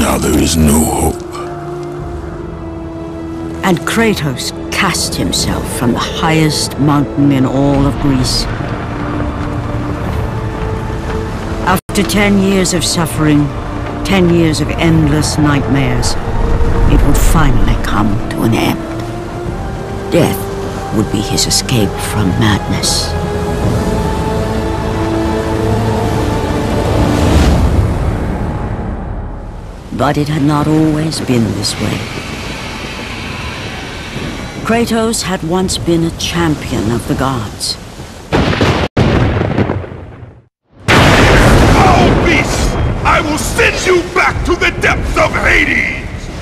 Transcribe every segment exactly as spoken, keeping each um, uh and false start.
Now there is no hope. And Kratos cast himself from the highest mountain in all of Greece. After ten years of suffering, ten years of endless nightmares, it would finally come to an end. Death would be his escape from madness. But it had not always been this way. Kratos had once been a champion of the gods. Foul beast! I will send you back to the depths of Hades!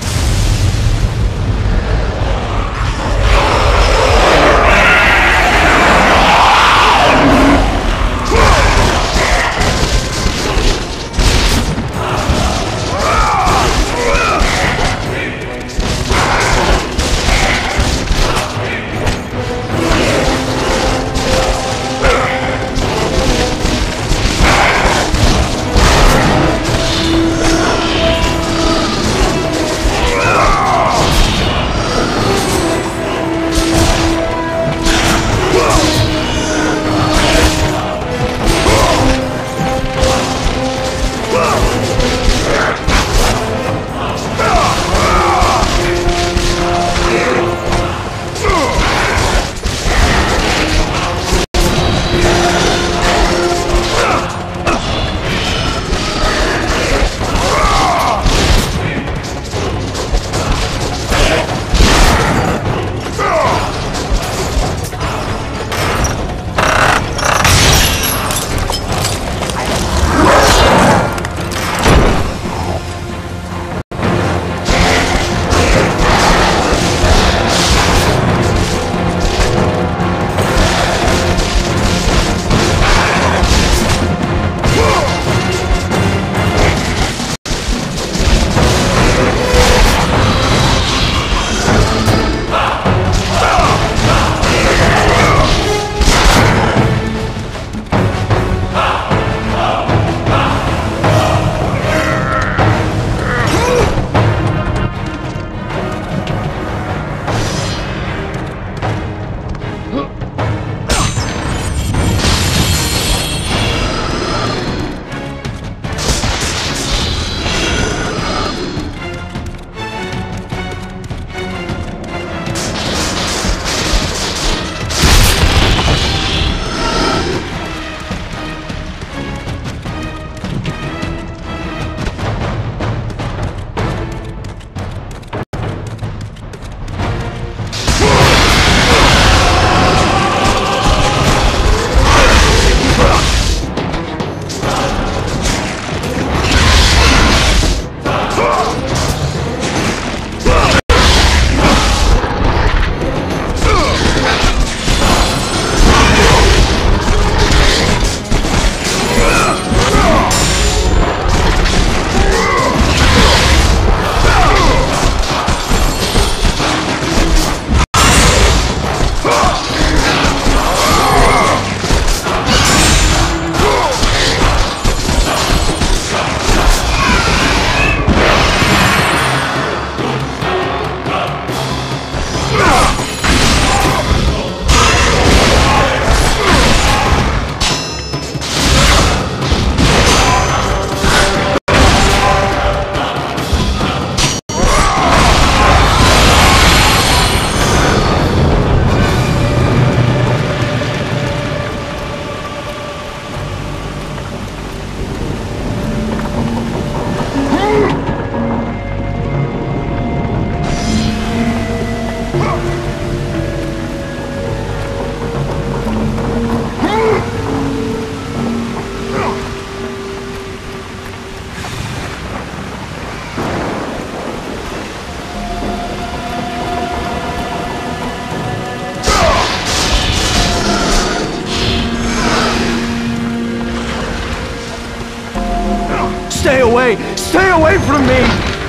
Stay away! Stay away from me!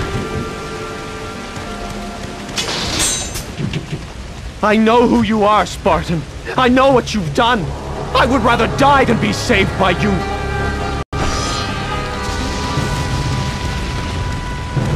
I know who you are, Spartan. I know what you've done. I would rather die than be saved by you.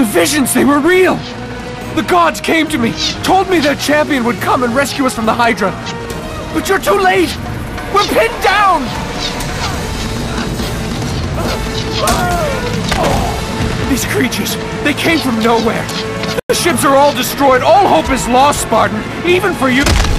visions, they were real! The gods came to me, told me their champion would come and rescue us from the Hydra. But you're too late! We're pinned down! Oh, these creatures, they came from nowhere. The ships are all destroyed. All hope is lost, Spartan. Even for you.